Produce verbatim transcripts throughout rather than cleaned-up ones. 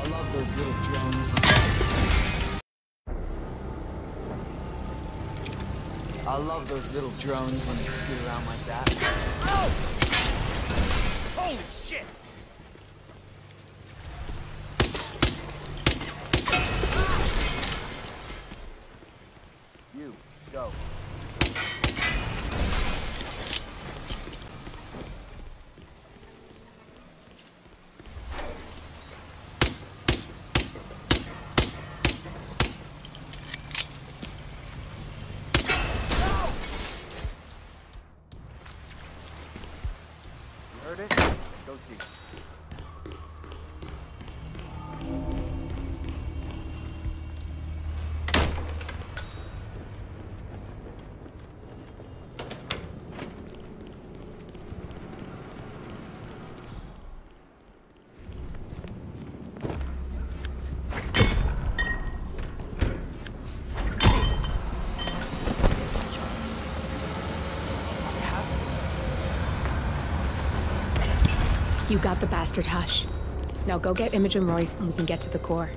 I love those little drones. I love those little drones when they scoot around like that. Oh! Holy shit! You, go. Heard it? Go deep. You got the bastard, Hush. Now go get Imogen Royce and we can get to the core.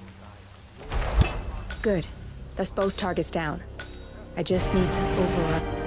Good. That's both targets down. I just need to overrun.